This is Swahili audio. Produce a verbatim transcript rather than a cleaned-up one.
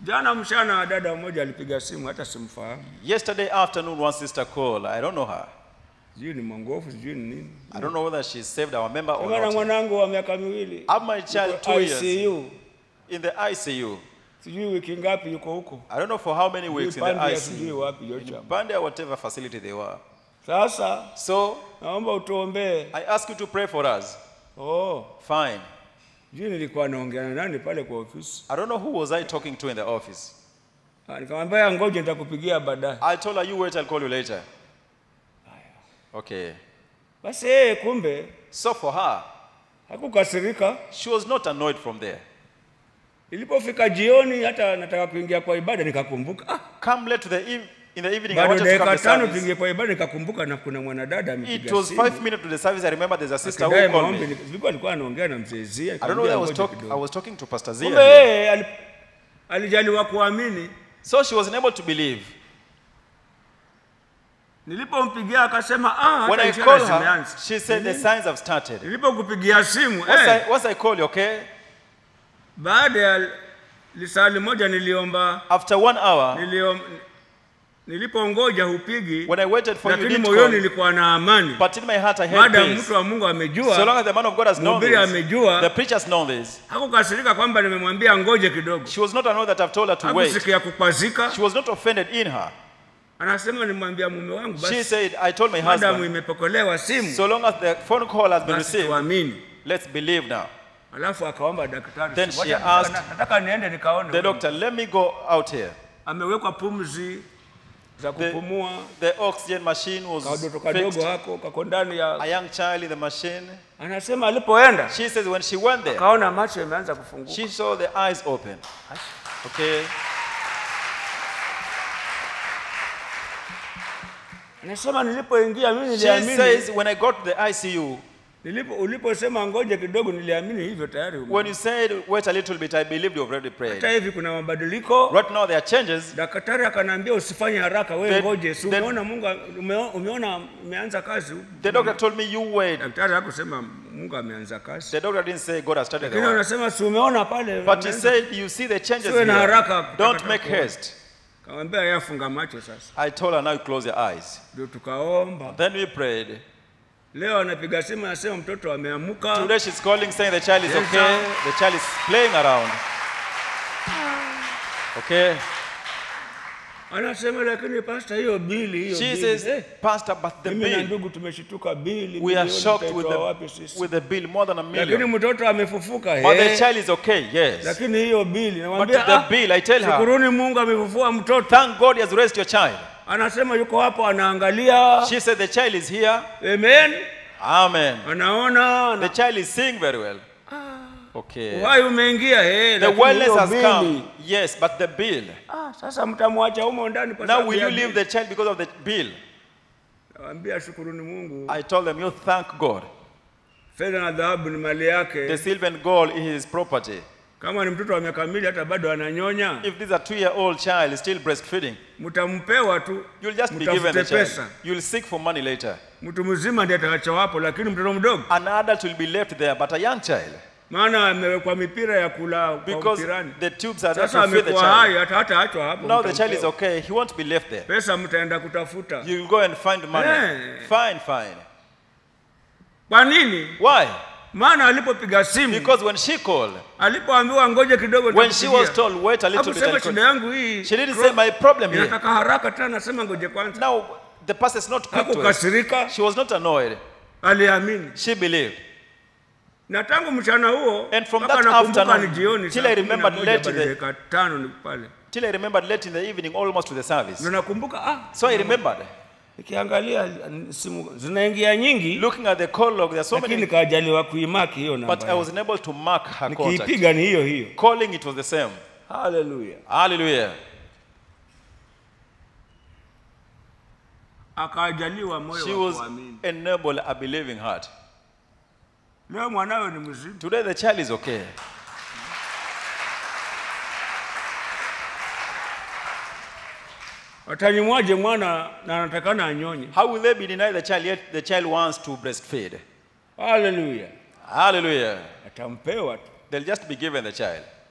Jana mchana dada mmoja alipiga simu hata simfahamu. Yesterday afternoon one sister called. I don't know her. Sijui ni mongofu, sijui ni nini. I don't know whether she saved our member or Kama not. mwanangu wa miaka miwili. I have my child two I C U. years in the I C U. Sijui wiki ngapi yuko huko. I don't know for how many weeks in the I C U. Sijui wapi yote. Bandia, whatever facility they were. Sasa So naomba utuombee. I ask you to pray for us. Oh, fine. Sijui nilikuwa naongea na nani pale kwa ofisi. I don't know who was I talking to in the office. Nikamwambia ngoje nitakupigia baadaye. I told her, you wait, I'll call you later. Okay. Basi yeye kumbe So for her, hakukasirika. she was not annoyed from there. Ilipofika jioni hata nataka kuingia kwa ibada nikakumbuka. Ah, come late to the eve in the evening, I wanted to come to tano service. tuingie kwa ibada nikakumbuka na kuna mwanadada amepiga It was simu. five minutes to the service. I remember there's a sister who Akidai called maombi, me. nilikuwa alikuwa anaongea na mzee Zia. I don't know whether I was talking I was talking to Pastor Zia. Kumbe yeye ali- alijaliwa kuamini. So she was unable to believe. Nilipompigia akasema ah, When hata I ishara called her, zimeanza. she said the signs have started. Nilipokupigia simu, Once eh, I, once I call you, okay? baada ya lisali moja niliomba, After one hour, niliom, nilipongoja hupigi, when I waited for you, you lakini didn't moyoni call. nilikuwa na amani. But in my heart, I had Baada peace. mtu wa Mungu amejua, So long as the man of God has known mhubiri this, amejua, the preacher has known this, hakukasirika kwamba nimemwambia ngoje kidogo. she was not annoyed that I've told her to wait. Hakusikia kukwazika. She was not offended in her. Anasema nimwambia mume wangu She basi, said, I told my madamu husband, imepokelewa simu, so long as the phone call has been basi received, tuamini. let's believe now. Alafu akaomba daktari. Then she Wacha- asked nataka niende nikaone. The doctor, let me go out here. Amewekwa pumzi za The, kupumua. the oxygen machine was Kadoto kadogo fixed. hako kako ndani ya. A young child in the machine. Anasema alipoenda She says when she went there, kaona macho yameanza kufunguka. she saw the eyes open. Okay. Anasema nilipoingia mimi She niliamini. says when I got to the I C U, Nilipo uliposema ngoje kidogo niliamini hivyo tayari. when you said wait a little bit, I believed you already Hata prayed. hivi kuna mabadiliko. Right now there are changes. Daktari akaniambia usifanye haraka, wewe The- ngoje. Si the- umeona Mungu umeo- umeona umeanza kazi. The doctor told me you wait. Daktari hakusema Mungu ameanza kazi. The doctor didn't say God has started the Lakini work. anasema si umeona pale. But he ameanza- said you see the changes Siwe na here. haraka Don't kutaka make kuona. haste. Kamwambia yeye afunga macho sasa. I told her now you close your eyes. Ndio tukaomba. Then we prayed. Leo anapiga simu anasema mtoto ameamuka. Today she's calling saying the child is Yes, okay. sir. The child is playing around. Okay. Anasema lakini pastor hiyo bili hiyo. She bili, says, eh, Pastor, but the mimi na bill, ndugu tumeshituka bili. we are milioni shocked with tutaitoa wapi the, sisi? with the bill, more than a Lakini million. mtoto amefufuka. But the eh. child is okay, yes. Lakini hiyo bili But namwambia the bill, I tell her, shukuruni Mungu amefufua mtoto. thank God he has raised your child. Anasema yuko hapo anaangalia. She said the child is here. Amen. Amen. Anaona. The child is seeing very well. Okay. Uhai umeingia eh. The lakini wellness hiyo has bili. come. Yes, but the bill. Ah, sasa mtamwacha humo ndani kwa Now sababu will ya you leave bili. the child because of the bill? Nawaambia shukuruni Mungu. I told them, you thank God. Fedha na dhahabu ni mali The yake. silver and gold is his property. Kama ni mtoto wa miaka mbili hata bado ananyonya, If this is a two-year-old child still breastfeeding, mtampewa tu. you'll just be given Mtafute the child. pesa. You'll seek for money later. Mtu mzima ndiye atakachowapo, lakini mtoto mdogo An adult will be left there, but a young child, maana amewekwa mipira ya kula kwa because mpirani. the tubes are there Sasa to feed the amekuwa child. hai hata hata achwa hapo. Now the child is mtampewa. okay. He won't be left there. Pesa mtaenda kutafuta. You'll go and find money. Eh. Fine, fine. Kwa nini? Why? Maana alipopiga simu, Because when she called, alipoambiwa ngoje kidogo when she nitakupigia. was told, wait a little bit, Hakusema I'll call shida you. yangu hii. She didn't say my problem here. Inataka haraka tena, nasema ngoje kwanza. Now, the pastor is not quick to it. Hakukasirika, She was not annoyed. aliamini. She believed. Na tangu mchana huo And from mpaka that nakumbuka afternoon, ni jioni till saa I kumi na remembered moja late bado the- dakika tano ni pale. Till I remembered late in the evening, almost to the service. Ndio nakumbuka ah, So I remembered. nikiangalia simu zinaingia nyingi, Looking at the call log, there are so lakini many, nikajaliwa kuimaki hiyo but namba. I was unable to mark her contact. Nikiipiga ni hiyo hiyo. Calling, it was the same. Hallelujah. Hallelujah. Akajaliwa She moyo wa was kuamini. enabled a believing heart. Leo mwanawe ni mzima. Today the child is okay. Watanyimwaje mwana na anatakana anyonye? How will they be denied the child yet the child wants to breastfeed? Hallelujah. Hallelujah. Atampewa tu. They'll just be given the child.